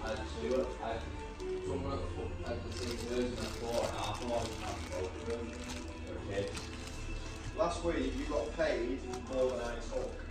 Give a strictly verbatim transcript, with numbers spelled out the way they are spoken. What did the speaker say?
I had two, I had someone at the foot, at the same version at four and a half hours and that's both of them for kids. Last week you got paid more than I took.